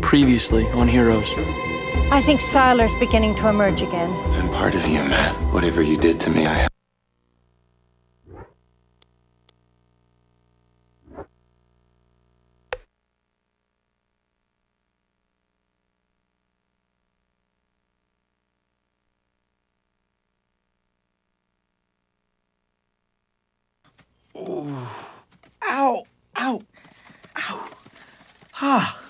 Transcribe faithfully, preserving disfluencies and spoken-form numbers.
Previously on Heroes. I think Siler's beginning to emerge again. I'm part of you, Matt. Whatever you did to me, I... Ooh. Ow! Ow! Ow! Ah!